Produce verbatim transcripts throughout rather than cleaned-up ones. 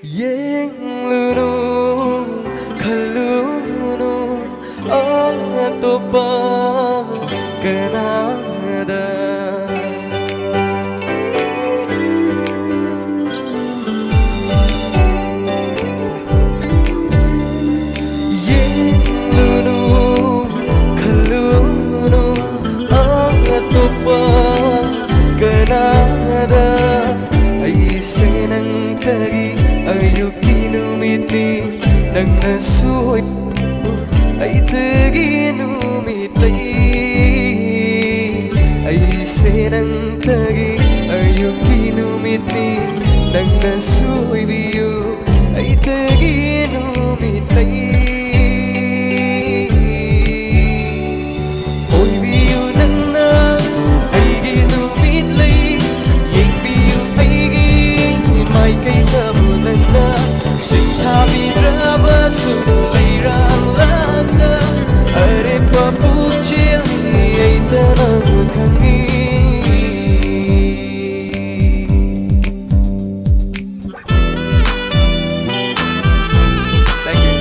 Yenglunu kalunu atopa kanada Yenglunu kalunu atopa kanada ay senang tagi ayuki numiti nang nasuoy ay tagi numitay ay senang tagi ayuki numiti nang nasuoy biyo ay tagi numitay oy biyo nang na ay ginumitlay yeng biyo ay gi may kay tabunan na Singhabi draba sulay ralagna Are papuchil ay tanang kangi Thank you.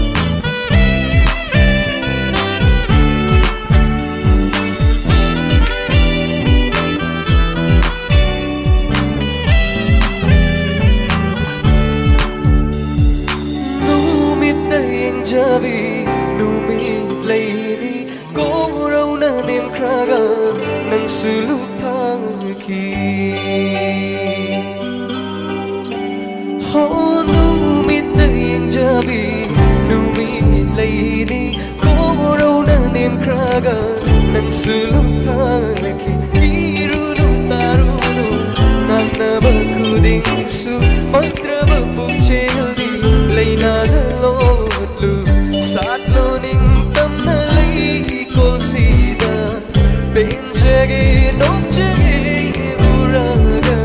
Javi numit lady ko raw na nimkraga ng sulupang ki oh numit tayong javi numit lady ko raw na nimkraga ng sulupang ki kirunong taruno nang nabakuding su magtraba pugcheldi lay na nalo Satlo ning tamnalay ko sida Benjage nokjage uraga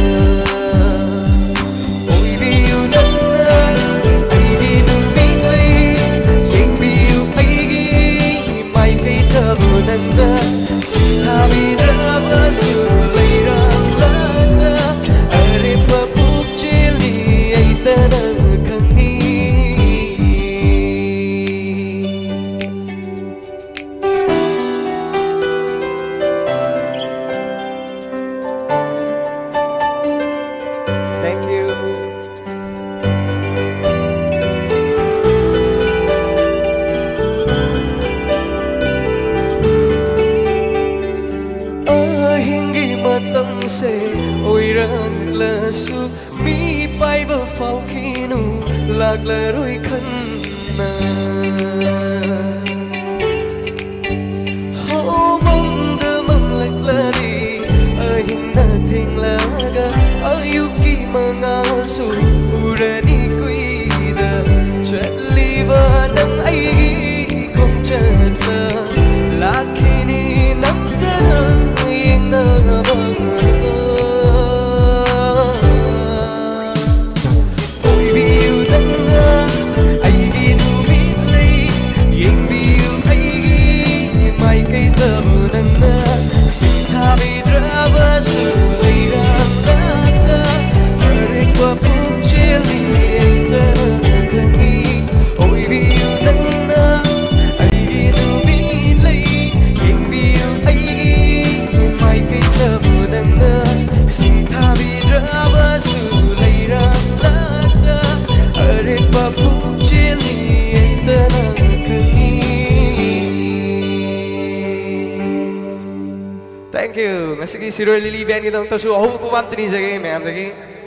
Oy biyo nanda ay di numitlay Yeng biyo ay gi may kay tabo nanda Sinabi draba sulay ralata Are papukchili ay tanang kangi Thank you. Ah, hindi matang se oirang lasu mi pai ba phao kinu lag la roi khan na ho mong da mam lag la di ai na thing la ga ayuki mangal su urani kuida chatliba nang aigi kong chatla lakini nang tana yeng na bang oy biu nang na aigi numitlay yeng biu aigi may kay tabo nang na sinabi draba su Thank you. Ngasih si Roy Lilivian kita untuk suhu kumam tini segi, ma'am lagi.